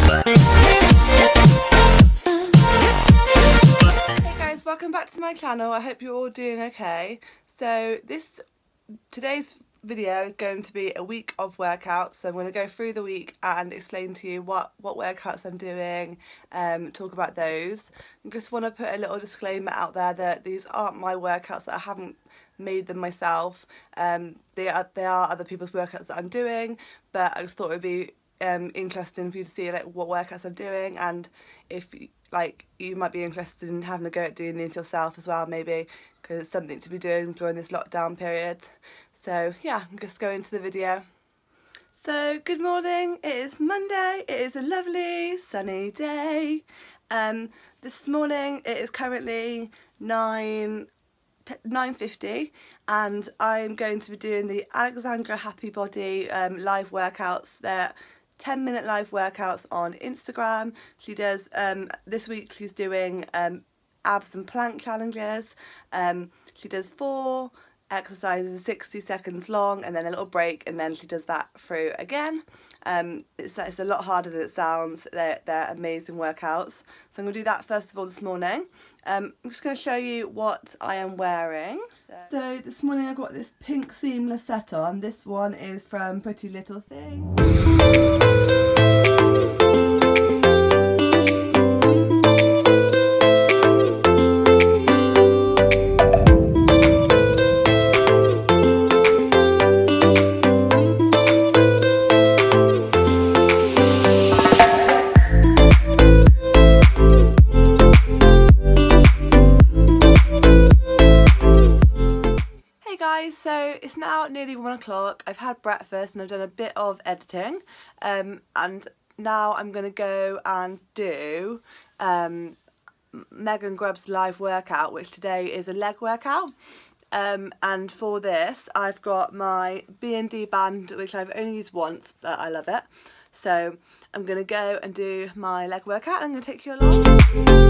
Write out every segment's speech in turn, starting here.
Welcome back to my channel. I hope you're all doing okay. So today's video is going to be a week of workouts. So I'm going to go through the week and explain to you what workouts I'm doing, talk about those. I just want to put a little disclaimer out there that these aren't my workouts, that I haven't made them myself. They are other people's workouts that I'm doing, but I just thought it would be interesting for you to see like what workouts I'm doing, and if you might be interested in having a go at doing these yourself as well, maybe, because it's something to be doing during this lockdown period. So yeah, I'm just going into the video. So good morning, it is Monday, it is a lovely sunny day. This morning it is currently 9:50 and I'm going to be doing the Alexandra Happy Body live workouts. They're 10-minute live workouts on Instagram. She does, this week she's doing abs and plank challenges. She does 4 exercises, 60 seconds long, and then a little break, and then she does that through again. It's a lot harder than it sounds. They're amazing workouts. So I'm going to do that first of all this morning. I'm just going to show you what I am wearing. So this morning I've got this pink seamless set on. This one is from Pretty Little Thing. So it's now nearly 1 o'clock. I've had breakfast and I've done a bit of editing, and now I'm going to go and do Megan Grubb's live workout, which today is a leg workout. And for this I've got my B&D band, which I've only used once, but I love it. So I'm going to go and do my leg workout. I'm going to take you along.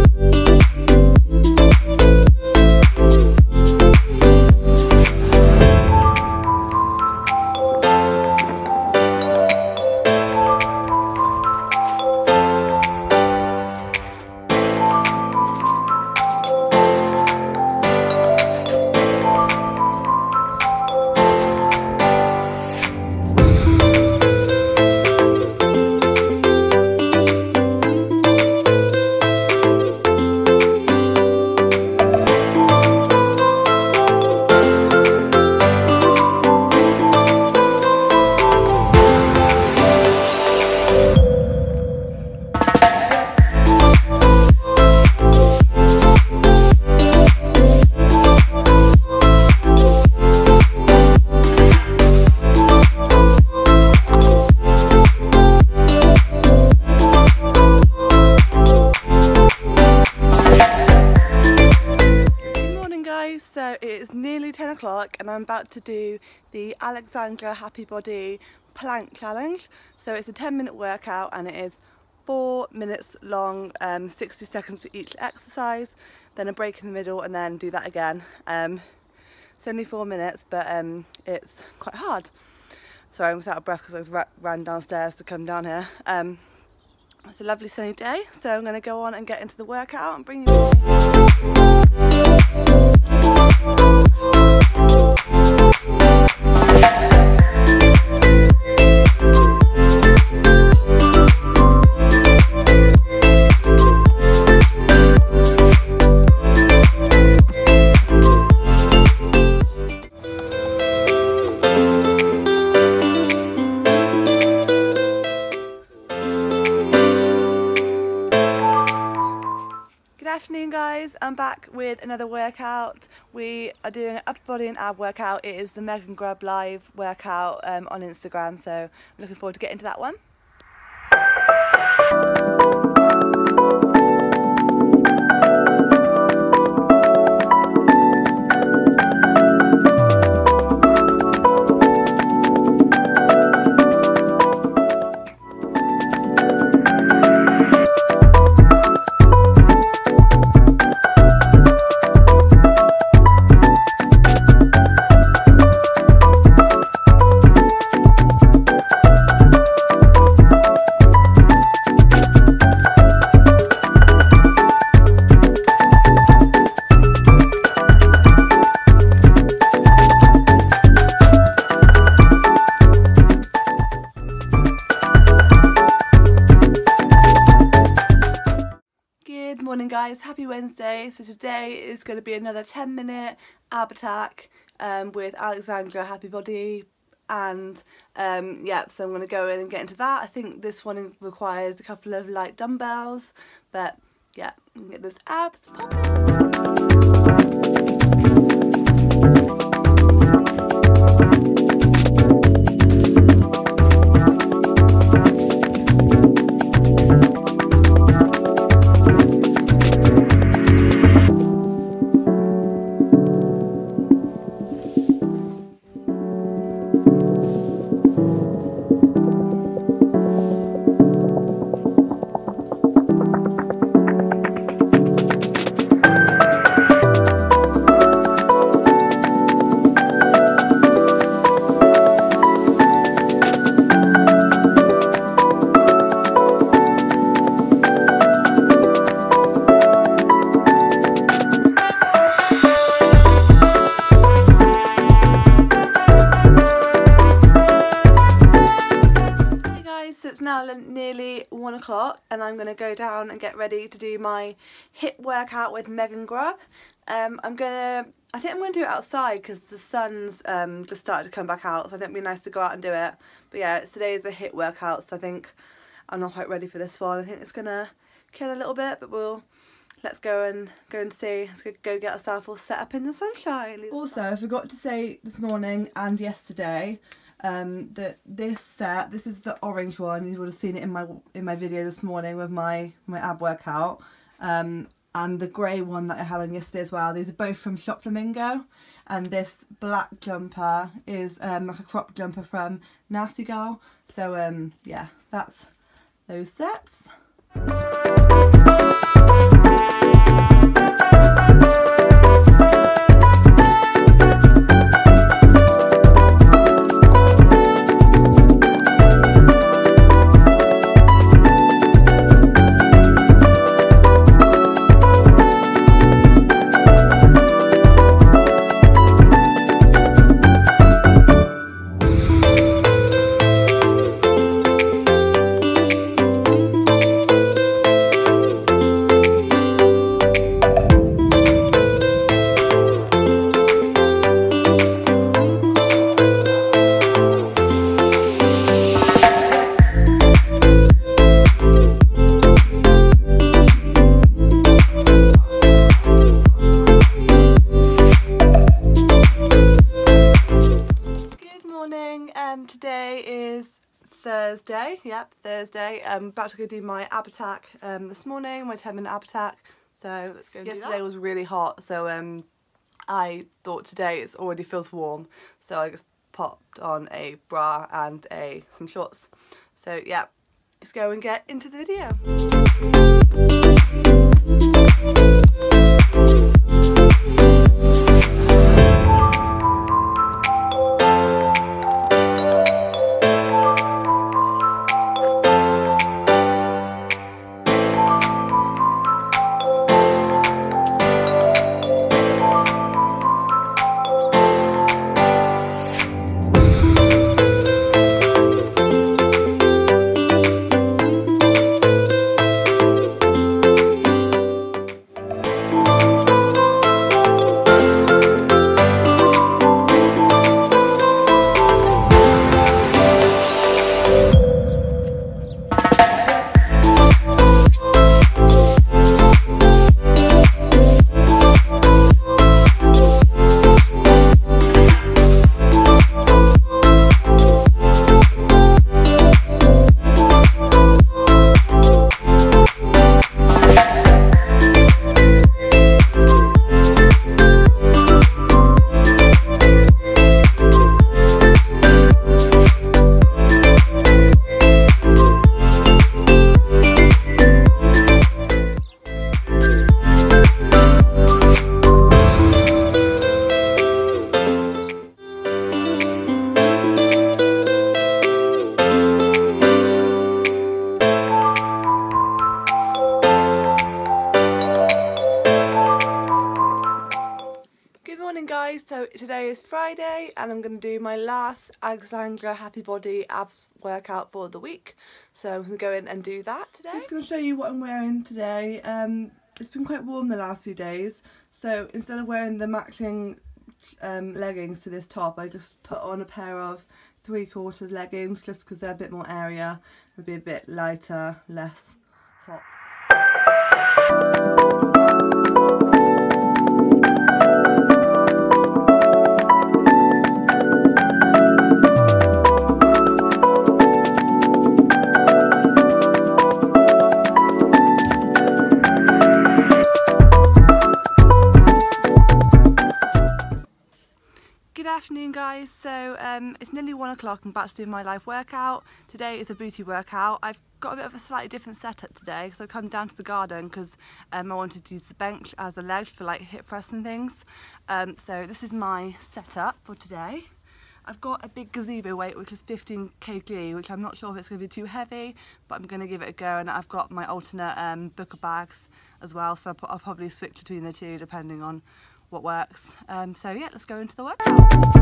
So it is nearly 10 o'clock and I'm about to do the Alexandra Happy Body plank challenge. So it's a 10-minute workout and it is 4 minutes long, 60 seconds for each exercise, then a break in the middle, and then do that again. It's only 4 minutes, but it's quite hard. Sorry, I was out of breath because I was ran downstairs to come down here. It's a lovely sunny day, so I'm going to go on and get into the workout and bring you along. Good afternoon guys, I'm back with another workout. We are doing an upper body and ab workout. It is the Megan Grubb live workout on Instagram, so I'm looking forward to getting into that one. morning guys, happy Wednesday. So today is going to be another 10-minute ab attack with Alexandra Happy Body, and yeah, so I'm going to go in and get into that. I think this one requires a couple of light dumbbells, but yeah, we can get those abs popping. So it's now nearly 1 o'clock and I'm going to go down and get ready to do my HIIT workout with Megan Grubb. I think I'm going to do it outside because the sun's just started to come back out, so I think it'd be nice to go out and do it. But yeah, today is a HIIT workout, so I think I'm not quite ready for this one. I think it's going to kill a little bit, but let's go and see. Let's go get ourselves all set up in the sunshine. Also, I forgot to say this morning and yesterday that this is the orange one. You would have seen it in my video this morning with my ab workout, and the grey one that I had on yesterday as well. These are both from Shop Flamingo, and this black jumper is like a crop jumper from Nasty Girl. So yeah, that's those sets. Today is Thursday, yep, Thursday. I'm about to go do my ab attack this morning, my 10-minute ab attack. So let's go and do that. Yesterday was really hot, so I thought today it already feels warm. So I just popped on a bra and some shorts. So yeah, let's go and get into the video. guys, so today is Friday and I'm going to do my last Alexandra Happy Body abs workout for the week. So I'm going to go in and do that today. I'm just going to show you what I'm wearing today. it's been quite warm the last few days, so instead of wearing the matching leggings to this top, I just put on a pair of 3/4 leggings just because they're a bit more area, it'll be a bit lighter, less hot. Good afternoon guys, so it's nearly 1 o'clock. I'm about to do my live workout. Today is a booty workout. I've got a bit of a slightly different setup today because I've come down to the garden because I wanted to use the bench as a leg for like hip thrusts and things. So this is my setup for today. I've got a big gazebo weight which is 15 kg, which I'm not sure if it's going to be too heavy, but I'm going to give it a go, and I've got my alternate booker bags as well, so I'll probably switch between the two depending on what works. So yeah, let's go into the workout.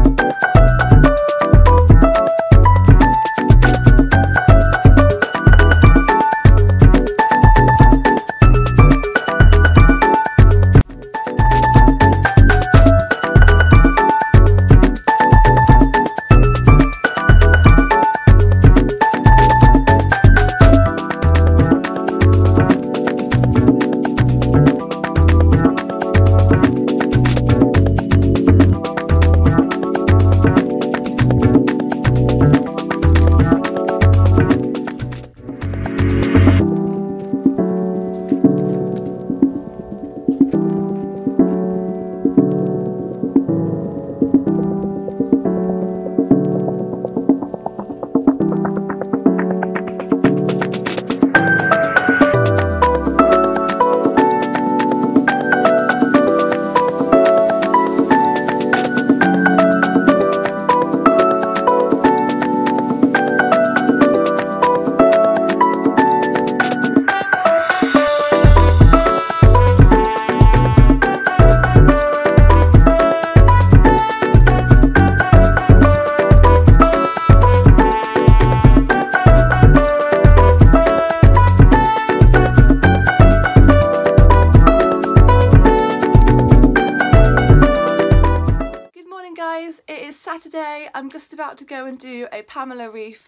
Saturday, I'm just about to go and do a Pamela Reif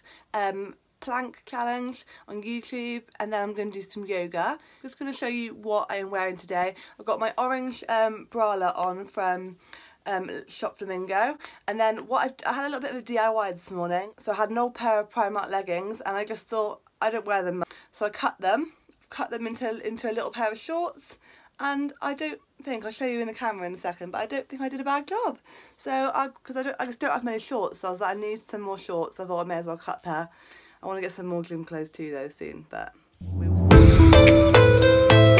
plank challenge on YouTube, and then I'm going to do some yoga. I'm just going to show you what I am wearing today. I've got my orange bralette on from Shop Flamingo, and then I had a little bit of a DIY this morning, so I had an old pair of Primark leggings and I just thought I don't wear them, so I cut them into a little pair of shorts. And I don't think, I'll show you in the camera in a second, but I don't think I did a bad job. So, because I just don't have many shorts, so I was like, I need some more shorts. I thought I may as well cut a pair. I want to get some more gym clothes too though soon, but we will see.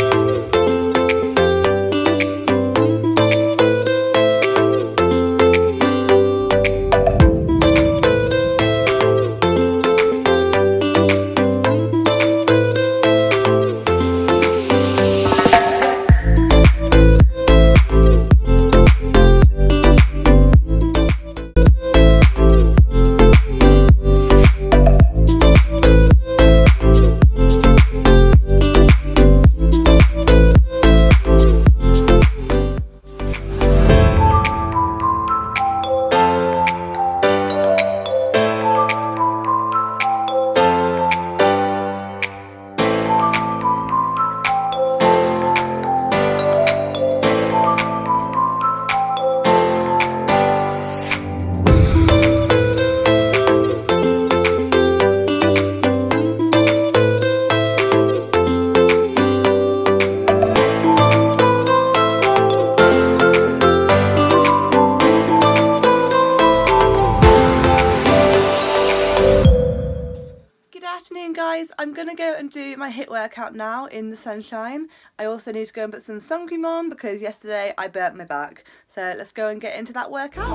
Guys, I'm gonna go and do my HIIT workout now in the sunshine. I also need to go and put some sun cream on because yesterday I burnt my back. So let's go and get into that workout.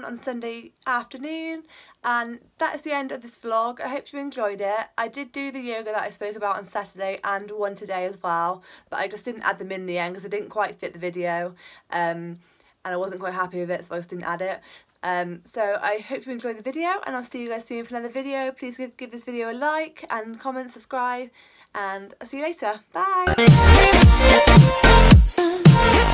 on Sunday afternoon, and that is the end of this vlog. I hope you enjoyed it. I did do the yoga that I spoke about on Saturday and one today as well, but I just didn't add them in the end because I didn't quite fit the video, and I wasn't quite happy with it, so I just didn't add it. So I hope you enjoyed the video, and I'll see you guys soon for another video. Please give this video a like and comment, subscribe, and I'll see you later. Bye!